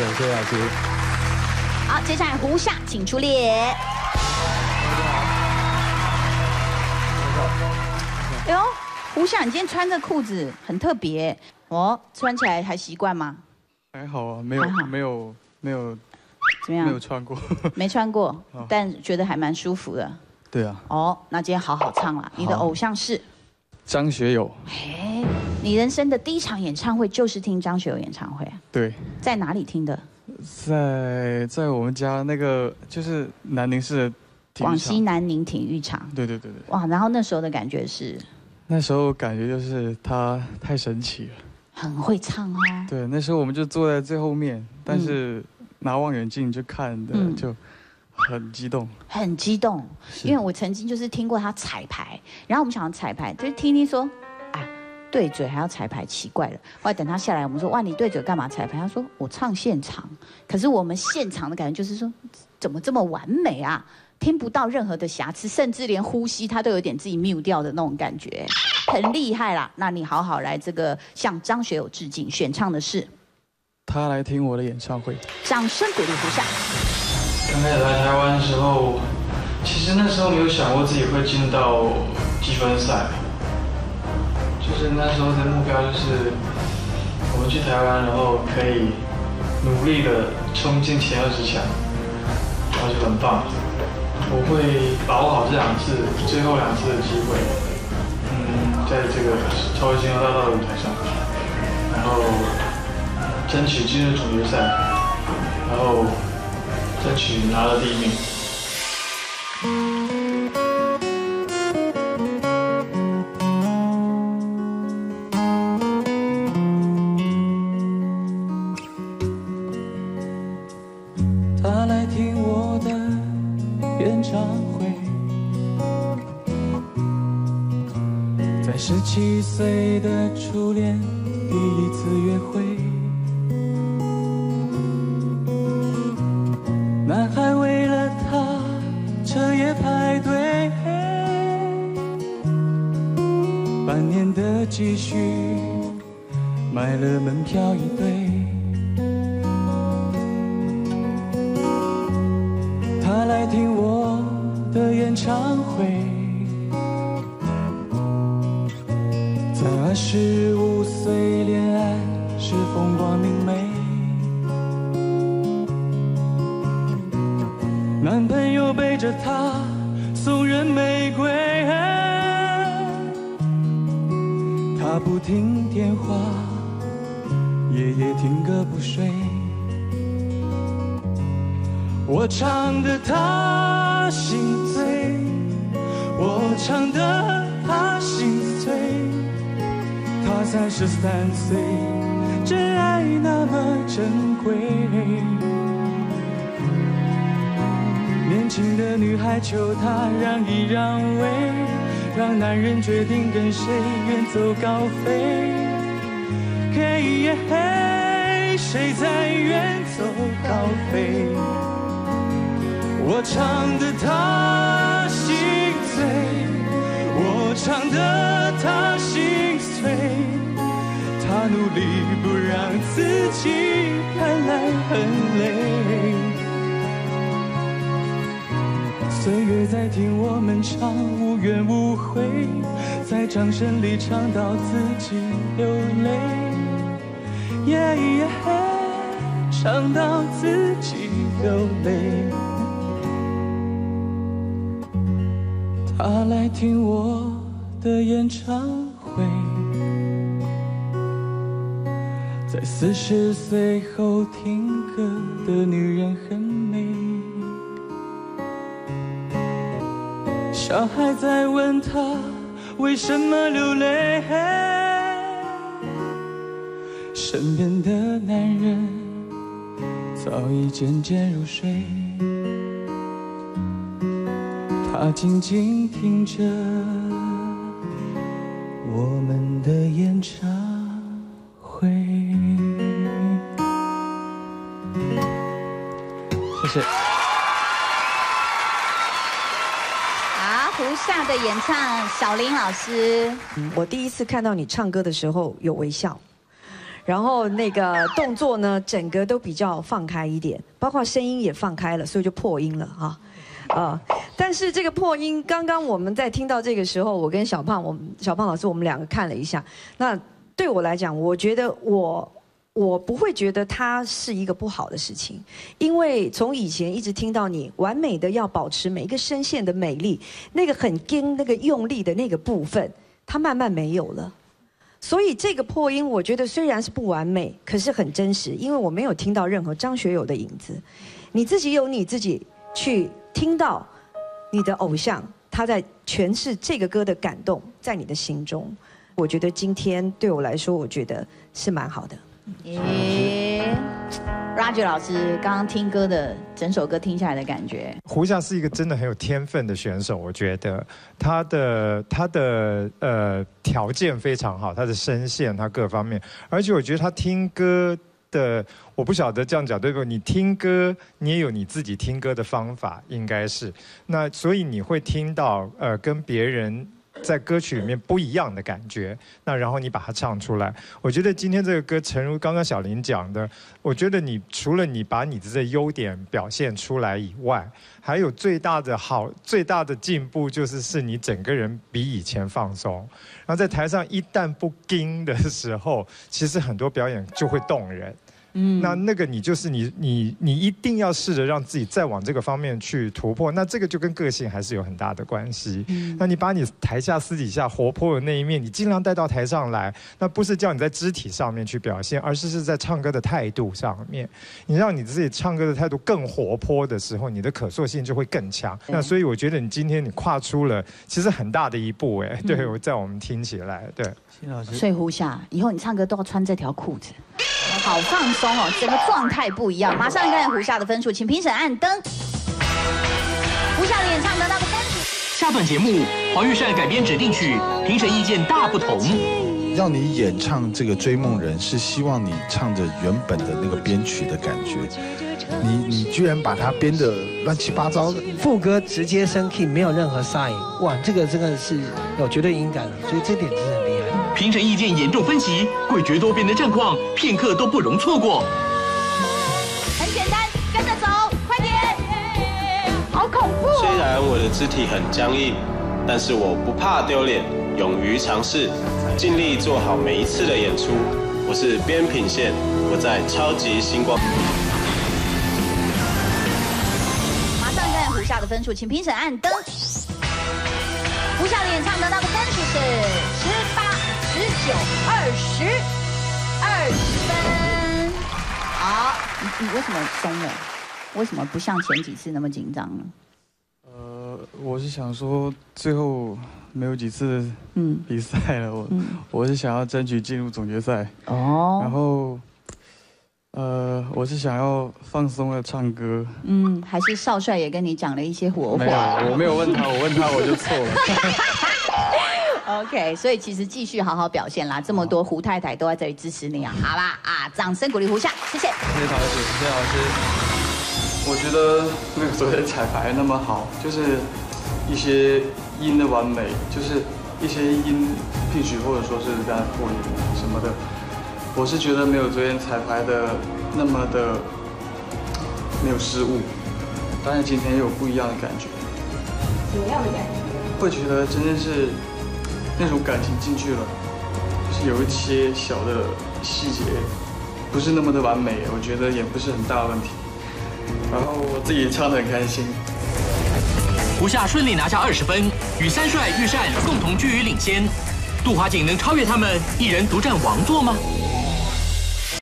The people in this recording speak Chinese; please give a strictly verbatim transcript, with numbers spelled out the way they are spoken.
谢，谢谢老师。 好，接下来胡夏，请出列。哎呦，胡夏，你今天穿这裤子很特别哦，穿起来还习惯吗？ 还好啊，没有没有没有怎么样？ 没有穿过， 没穿过，但觉得还蛮舒服的。 对啊。 哦，那今天好好唱啦。你的偶像是张学友。 哎，你人生的第一场演唱会就是听张学友演唱会啊？ 对。 在哪里听的？ 在在我们家那个就是南宁市的体育场。 广西南宁体育场。 对对对对。 哇，然后那时候的感觉是？ 那时候感觉就是他太神奇了。 很会唱哦。 对，那时候我们就坐在最后面，但是拿望远镜就看的就很激动。 很激动，因为我曾经就是听过他彩排，然后我们想要彩排，就是听听说，啊，对嘴还要彩排，奇怪了。后来等他下来，我们说，哇，你对嘴干嘛彩排？他说我唱现场，可是我们现场的感觉就是说，怎么这么完美啊？听不到任何的瑕疵，甚至连呼吸他都有点自己 mute 掉的那种感觉，很厉害啦。那你好好来这个向张学友致敬，选唱的是他来听我的演唱会， 掌声鼓励胡夏。 刚开始来台湾的时候，其实那时候没有想过自己会进到积分赛，就是那时候的目标就是我们去台湾，然后可以努力的冲进前二十强，然后就很棒。我会把握好这两次，最后两次的机会，嗯，在这个超级星光大道的舞台上，然后争取进入总决赛，然后争取拿了第一名。 他来听我的演唱会，在十七岁的初恋第一次约会，男孩为了她彻夜排队，半年的积蓄买了门票一对。他来听我的演唱会，在二十五岁恋爱时风光明媚，男朋友背着她送人玫瑰，她不听电话，夜夜听歌不睡。我唱的他心醉，我唱的他心碎。他三十三岁，真爱那么珍贵。年轻的女孩求他让一让位，让男人决定跟谁远走高飞。嘿耶嘿，谁在远走高飞？我唱的他心醉，我唱的他心碎，他努力不让自己看来很累。岁月在听我们唱，无怨无悔，在掌声里唱到自己流泪，耶耶嘿，唱到自己流泪。他来听我的演唱会，在四十岁后听歌的女人很美。小孩在问他为什么流泪，身边的男人早已渐渐入睡。他静静听着我们的演唱会。 谢谢。 好，胡夏的演唱，小林老师。 我第一次看到你唱歌的时候有微笑， 然后那个动作呢，整个都比较放开一点，包括声音也放开了，所以就破音了啊。啊！但是这个破音，刚刚我们在听到这个时候，我跟小胖，我们小胖老师，我们两个看了一下。那对我来讲，我觉得我我不会觉得它是一个不好的事情，因为从以前一直听到你完美的要保持每一个声线的美丽，那个很硬、那个用力的那个部分，它慢慢没有了。所以这个破音，我觉得虽然是不完美，可是很真实，因为我没有听到任何张学友的影子。你自己有你自己去。听到你的偶像他在诠释这个歌的感动，在你的心中，我觉得今天对我来说，我觉得是蛮好的。 耶 ，Roger 老师刚刚听歌的整首歌听下来的感觉， 胡夏是一个真的很有天分的选手，我觉得他的他的呃条件非常好，他的声线他各方面，而且我觉得他听歌。的，我不晓得这样讲对不对？你听歌，你也有你自己听歌的方法，应该是。那所以你会听到呃跟别人在歌曲里面不一样的感觉。那然后你把它唱出来。我觉得今天这个歌，诚如刚刚小林讲的，我觉得你除了你把你的这优点表现出来以外，还有最大的好、最大的进步就是是你整个人比以前放松。然后在台上一旦不盯的时候，其实很多表演就会动人。嗯，那那个你就是你你你一定要试着让自己再往这个方面去突破，那这个就跟个性还是有很大的关系。嗯，那你把你台下私底下活泼的那一面，你尽量带到台上来，那不是叫你在肢体上面去表现，而是是在唱歌的态度上面，你让你自己唱歌的态度更活泼的时候，你的可塑性就会更强。那所以我觉得你今天你跨出了其实很大的一步，哎，对我在我们听起来，对。 谢老师，所以胡夏以后你唱歌都要穿这条裤子。好放松哦，整个状态不一样。马上看胡夏的分数，请评审按灯。胡夏的演唱得到的分数。 下段节目，黄玉善改编指定曲，评审意见大不同。 让你演唱这个《追梦人》，是希望你唱着原本的那个编曲的感觉。你你居然把它编得乱七八糟的， 副歌直接升 key， 没有任何杀影，哇，这个真的是有绝对音感的，所以这点真是很厉害。 评审意见严重分歧，诡谲多变的战况，片刻都不容错过。 很简单，跟着走，快点！好恐怖！ 虽然我的肢体很僵硬，但是我不怕丢脸，勇于尝试，尽力做好每一次的演出。我是边品宪，我在超级星光。 马上看胡夏的分数，请评审按灯。胡夏的演唱得到的分数是十八、十九、二十、二十分。好，你你为什么松了？为什么不像前几次那么紧张呢？ 呃，我是想说，最后没有几次嗯比赛了，我、嗯、我是想要争取进入总决赛哦，然后。呃，我是想要放松的唱歌。 嗯，还是少帅也跟你讲了一些活话。 没有，我没有问他，我问他我就错了。OK， 所以其实继续好好表现啦，这么多胡太太都在这里支持你啊，好啦啊，掌声鼓励胡夏，谢谢。 谢谢陶老师，谢谢老师。我觉得没有昨天彩排那么好，就是一些音的完美，就是一些音 pitch 或者说是刚才破音什么的。我是觉得没有昨天彩排的那么的没有失误，当然今天有不一样的感觉。 什么样的感觉？ 会觉得真的是那种感情进去了，就是有一些小的细节不是那么的完美，我觉得也不是很大的问题。然后我自己唱得很开心。 胡夏顺利拿下二十分，与三帅、玉善共同居于领先。杜华景能超越他们，一人独占王座吗？